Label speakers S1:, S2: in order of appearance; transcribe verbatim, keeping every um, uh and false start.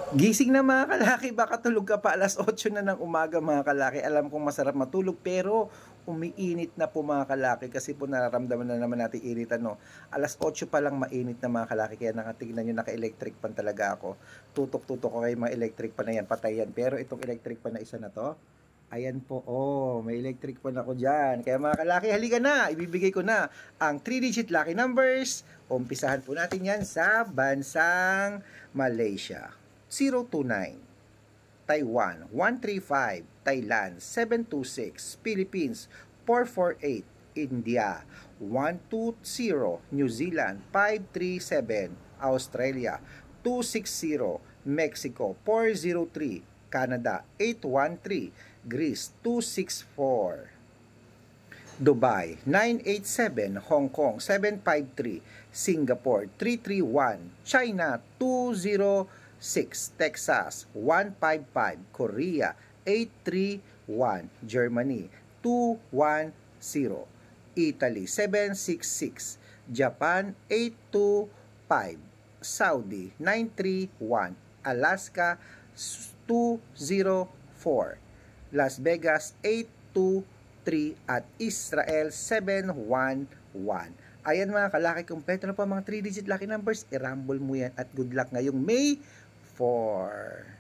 S1: Gising na mga kalaki, baka tulog ka pa alas otso na ng umaga mga kalaki. Alam kong masarap matulog pero umiinit na po mga kalaki kasi po nararamdaman na naman natin init ano. alas otso pa lang mainit na mga kalaki kaya nakatignan nyo naka-electric pan talaga ako. Tutok-tutok ko kay mga electric pan na yan, patay yan. Pero itong electric pan na isa na to, ayan po, oh, may electric pan ako dyan. Kaya mga kalaki, halika na, ibibigay ko na ang three digit lucky numbers. Umpisahan po natin yan sa bansang Malaysia. zero two nine, Taiwan one three five, Thailand seven two six, Philippines four four eight, India one two zero, New Zealand five three seven, Australia two six zero, Mexico four zero three, Canada eight one three, Greece two six four, Dubai nine eight seven, Hong Kong seven five three, Singapore three three one, China two zero six, Texas one five five, Korea eight three one, Germany two one zero, Italy seven six six, Japan eight two five, Saudi nine three one, Alaska two zero four, Las Vegas eight two three at Israel seven one one. Ayan mga kalaki, kompleto na po mga three digit lucky numbers. I-rumble mo yan at good luck ngayong May four.